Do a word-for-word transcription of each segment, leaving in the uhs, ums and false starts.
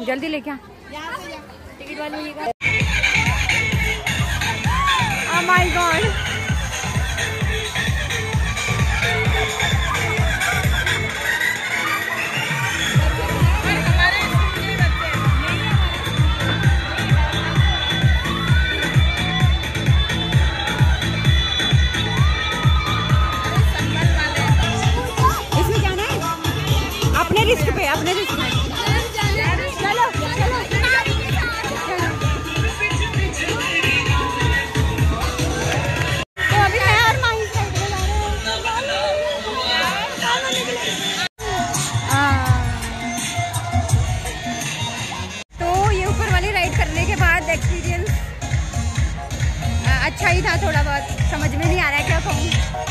जल्दी लेके आ। टिकट वाली ओह माय गॉड। इसमें जाना है अपने रिस्क पे, अपने रिस्क पे। चलो चलो तो अभी मैं और माही साइड में जा रहे हैं। तो ये ऊपर वाली राइड करने के बाद एक्सपीरियंस अच्छा ही था, थोड़ा बहुत समझ में नहीं आ रहा है क्या कहूँ।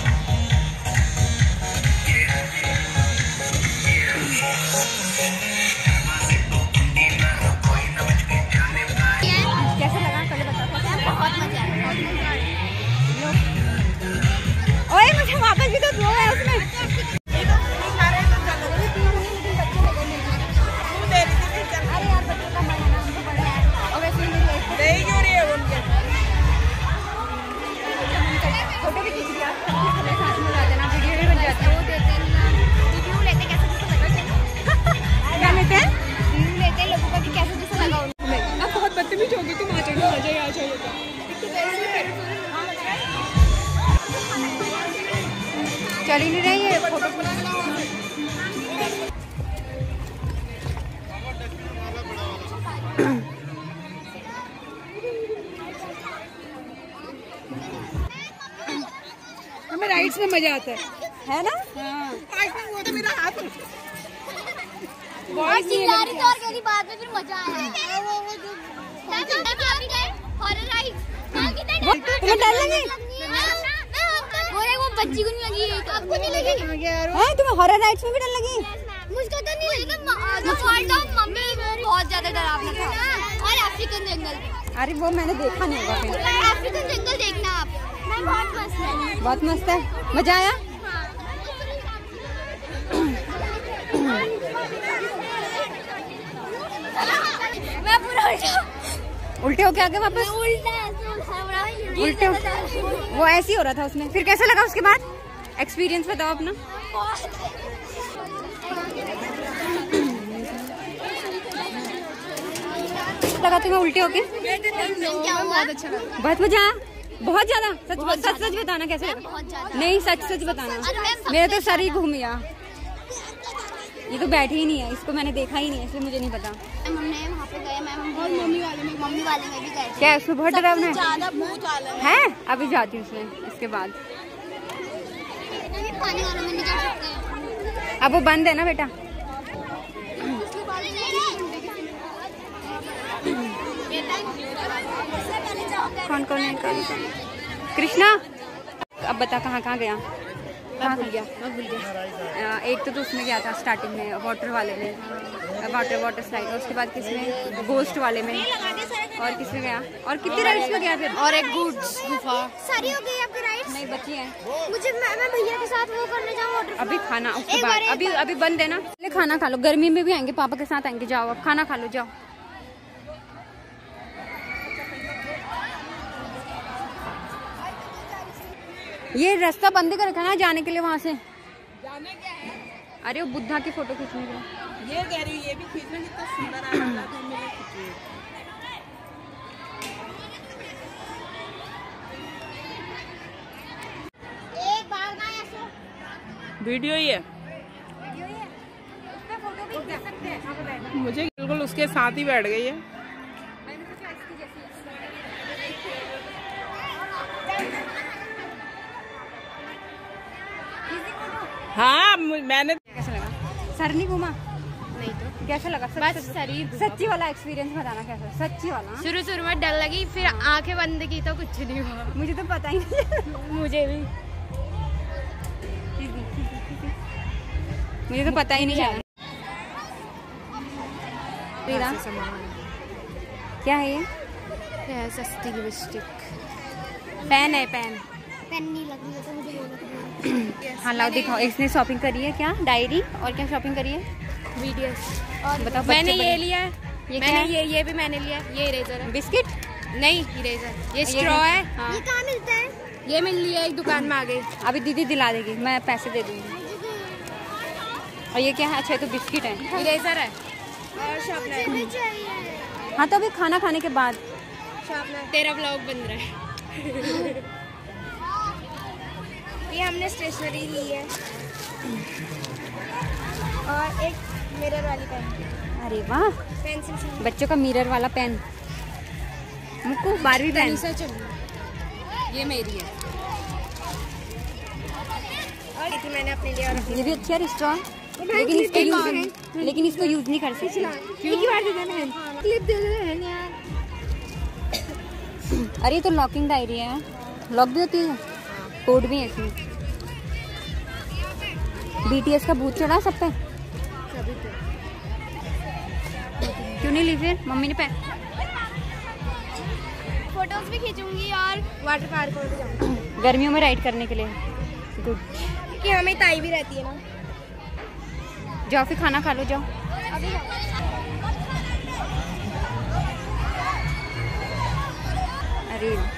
कैसा लगा कल बता। बहुत मजा आया, बहुत मजा आया। ओए मुझे वापस भी तो दो है उसमें। अरे यार बच्चों का मन है ना, हमको बड़ा है और वैसे मेरी नहीं क्यों रही है उनके फोटो भी खींच लिया, साथ में आ जाना, वीडियो भी बन जाता है। वो देते हैं रिव्यू लेते, कैसे जैसा लगा क्या लेते हैं, रिव्यू लेते हैं लोगों का कि कैसे जैसा लगा उन्हें। अब बहुत बदतमीज होगी तुम, आ जाओ आ जाओ आ जाओ। चल ही नहीं रही है फोटो। हमें राइड्स में मजा आता है, है ना? हाँ। वो तो मेरा हाथ बहुत चिल्ला रही थी और कह रही बाद में फिर मजा आया। तुम्हें डर लगी? वो बच्ची को नहीं लगी, आपको नहीं लगी? हाँ, तुम्हें हॉरर राइड्स में भी डर लगी? मुझको तो नहीं लगी, मम्मी बहुत ज्यादा डरावना था। और अफ्रीकन जंगल, अरे वो मैंने देखा नहीं होगा। फिर अफ्रीकन जंगल देखना आप, बहुत मस्त है, बहुत मस्त है। मजा आया? मैं पूरा उल्टा उल्टे होके आगे वापस उल्टा उल्टे वो ऐसे ही हो रहा था उसमें। फिर कैसा लगा उसके बाद? एक्सपीरियंस बताओ अपना। लगा तुम्हें उल्टे होके? बहुत अच्छा लगा, बहुत मजा, बहुत ज्यादा। सच सच सच बताना कैसे लगा? नहीं सच सच बताना। मेरा तो सर ही घूम गया, ये तो बैठे ही नहीं है, इसको मैंने देखा ही नहीं है इसलिए मुझे नहीं पता। हमने वहाँ पे गए मैम, और मम्मी वाले में मम्मी वाले में भी गए। क्या है उसमें बहुत डरावना है? ज्यादा भूत वाला है। अभी जाती हूँ उसमें, इसके बाद पानी वाले में नहीं जा सकते, अब वो बंद है ना बेटा। कौन कौन है? कृष्णा अब बता कहाँ कहाँ गया? कहाँ गया? एक तो, तो उसमें गया था स्टार्टिंग में, वाटर वाले में, वाटर वाटर स्लाइड, और उसके बाद किसमें गोस्ट वाले में, और किसमें गया? और कितनी राइड्स में गया फिर? और एक गुड्स गुफा। सारी हो गई आपकी राइड्स? नहीं बची है। मुझे मैं, मैं भैया के साथ वो करने जाऊँ वाटर। अभी खाना उसके बाद, अभी अभी बंद है ना, पहले खाना खा लो। गर्मी में भी आएंगे, पापा के साथ आएंगे। जाओ अब खाना खा लो, जाओ। ये रास्ता बंद कर रखा ना जाने के लिए, वहाँ से जाने क्या है? अरे वो बुद्धा की फोटो खींचने के लिए। ये कह रही हूँ, ये भी खींचना, कितना सुंदर आ रहा है। एक बार ना ऐसे वीडियो ही है, वीडियो ही है, उसमें फोटो भी खींच सकते हैं। मुझे बिल्कुल उसके साथ ही बैठ गई है। हाँ मैंने। कैसा लगा? सर नहीं घूमा? नहीं तो कैसा लगा? बस शरीर। सच्ची वाला एक्सपीरियंस बताना कैसा? सच्ची वाला। शुरू शुरू में डर लगी, फिर आंखें बंद की तो कुछ नहीं हुआ। मुझे तो पता ही नहीं। मुझे भी मुझे तो पता ही नहीं चला। क्या है ये? सस्ती लिपस्टिक, पेन है। पेन पेन नहीं लगी है तो मुझे वो लगी। हाँ लाओ दिखाओ। इसने शॉपिंग करी है क्या? डायरी और क्या शॉपिंग करी है? वीडियोस। और बताओ। मैंने ये लिया है ये मैंने ये ये भी मैंने लिया, ये इरेजर है। बिस्किट नहीं इरेजर, ये स्ट्रॉ है। हाँ। ये कहाँ मिलता है? ये मिल लिया एक दुकान में आ गई। अभी दीदी दिला देगी, मैं पैसे दे दूंगी। और ये क्या है? अच्छा, तो बिस्किट है, इरेजर है और शार्पनर। मुझे चाहिए। हाँ तो अभी खाना खाने के बाद। शार्पनर। तेरा ब्लॉग बन रहा है। ये हमने स्टेशनरी ली है और एक मिरर वाली पेन। अरे वाह, पेंसिल से बच्चों का मिरर वाला पेन। मुक्कू बारहवीं पेन। ये मेरी है और ये थी मैंने अपने लिए। और ये भी अच्छा है स्ट्रॉन्ग, लेकिन इसको यूज लेकिन इसको यूज नहीं कर सकते। एक ही बार दे देना है, क्लिप दे देना है। अरे तो लॉकिंग डायरी है, लॉक भी होती है, कोड भी है इसमें। बीटीएस का भूत चढ़ा सब पे, क्यों नहीं ली फिर? मम्मी ने पे फोटोज भी खींचूंगी और वाटर पार्क में भी जाऊंगी गर्मियों में राइड करने के लिए। गुड, कि हमें ताई भी रहती है ना। जाओ फिर खाना खा लो, जाओ। अभी अरे